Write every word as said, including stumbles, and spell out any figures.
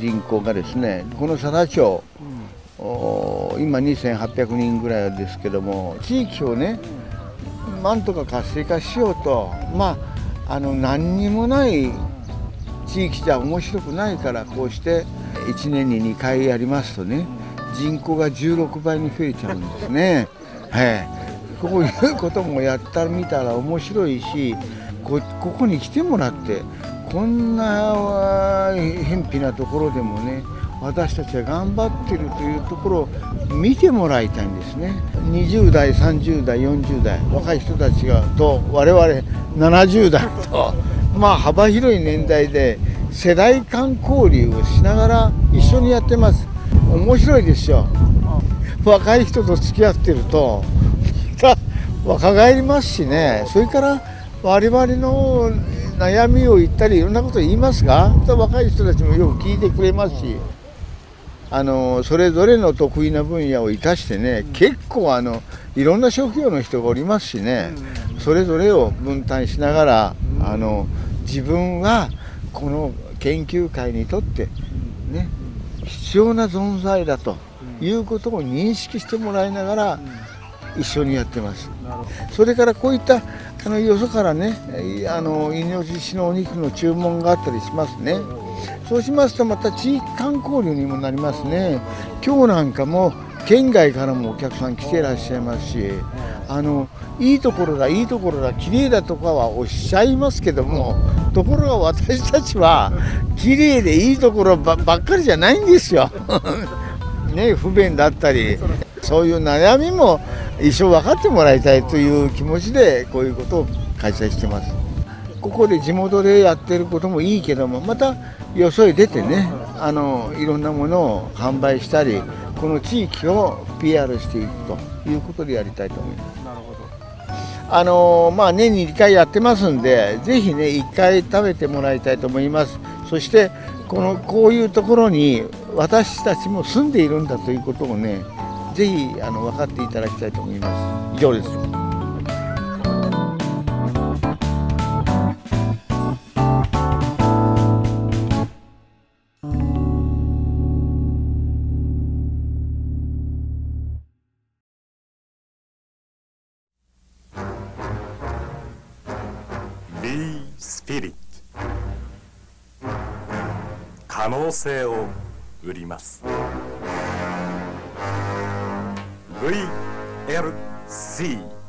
人口がですね、この佐田町、うん、今にせんはっぴゃくにんぐらいですけども、地域をね、なんとか活性化しようと、まあ、あの何にもない地域じゃ面白くないから、こうしていちねんににかいやりますとね、人口がじゅうろくばいに増えちゃうんですね。はい、こういうこともやったみたら面白いし、こ, ここに来てもらって、こんな偏僻なところでもね、私たちは頑張ってるというところを見てもらいたいんですね。にじゅうだい、さんじゅうだい、よんじゅうだい、若い人たちがと我々ななじゅうだいと、まあ幅広い年代で世代間交流をしながら一緒にやってます。面白いですよ。若い人と付き合ってると若返りますしね。それから我々の悩みを言ったりいろんなことを言いますが、若い人たちもよく聞いてくれますし、あのそれぞれの得意な分野を生かしてね、結構あのいろんな職業の人がおりますしね、それぞれを分担しながら、あの自分はこの研究会にとってね、必要な存在だということを認識してもらいながら一緒にやってます。それからこういったあのよそからね、あのイノシシのお肉の注文があったりしますね。そうしますとまた地域間交流にもなりますね。今日なんかも県外からもお客さん来ていらっしゃいますし、あのいいところだいいところだ綺麗だとかはおっしゃいますけども、ところが私たちは綺麗でいいところ ば, ばっかりじゃないんですよ。ね、不便だったり、そういう悩みも一生分かってもらいたいという気持ちでこういうことを開催してます。ここで地元でやってることもいいけども、またよそへ出てね、あのいろんなものを販売したり、この地域を ピーアール していくということでやりたいと思います。なるほど。あのまあ年ににかいやってますんで、ぜひねいっかい食べてもらいたいと思います。そしてこのこういうところに私たちも住んでいるんだということをね、ぜひあの分かっていただきたいと思います。以上です。 Be Spirit 可能性を売ります。 ブイエルシー